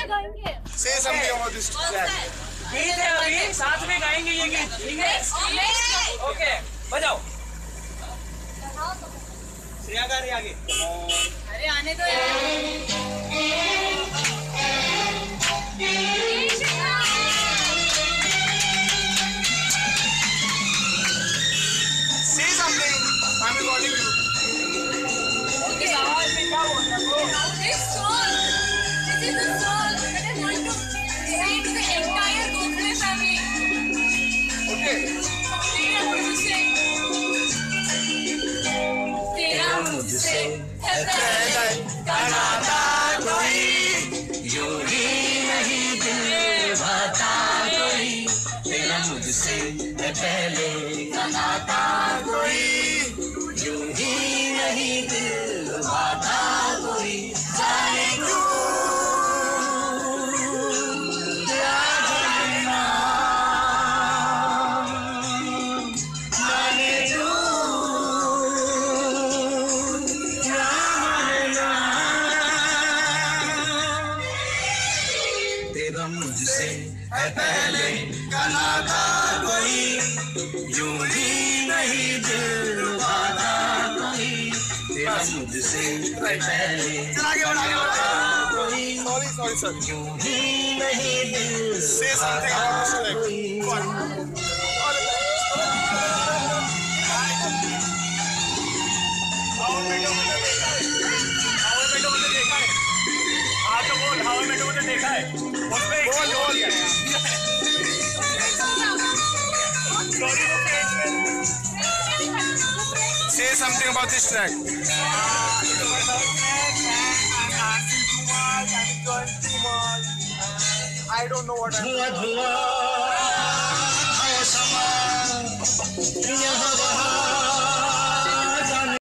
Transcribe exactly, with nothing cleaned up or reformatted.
गाएंगे। Say something about this track. गीत है अभी, साथ में गाएंगे ये गीत, ठीक है? ओके, बजाओ। श्रेया गा रही आगे। अरे आने दो यार। Say something. I'm recording you. इस आवाज में क्या बोल रहा है? This song, this is the song that I want to say to the entire Gokhale family. Okay. तेरा मुझसे, तेरा मुझसे है पहले का नाता कोई, यूं ही नहीं दिल बाता कोई, तेरा मुझसे है पहले का नाता कोई, यूं ही नहीं दिल बाता कोई, जाने क्यों क्या जाना, जाने क्यों क्या जाना, तेरा मुझसे है पहले का नाता कोई, यूं ही नहीं दिल बाता कोई, तेरा मुझसे है पहले चल आगे बढ़, आगे बढ़। कोई, Sorry, sorry, sir. यूं ही नहीं दिल Say something about this track. Go on. हाउ मेटो मुझे देखा है, हाउ मेटो मुझे देखा है, हाँ तो बोल, हाउ मेटो मुझे देखा है, उसमें एक बोल, बोल। सॉरी वो पेज में Say something about this track. I don't know what I'm धुआं धुआं है समा,